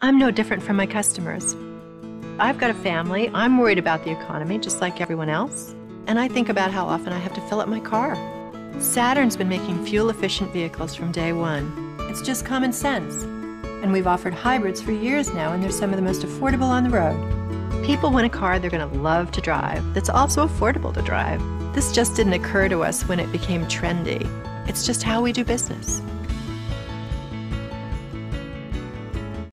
I'm no different from my customers. I've got a family. I'm worried about the economy, just like everyone else. And I think about how often I have to fill up my car. Saturn's been making fuel-efficient vehicles from day one. It's just common sense. And we've offered hybrids for years now, and they're some of the most affordable on the road. People want a car they're going to love to drive, that's also affordable to drive. This just didn't occur to us when it became trendy. It's just how we do business.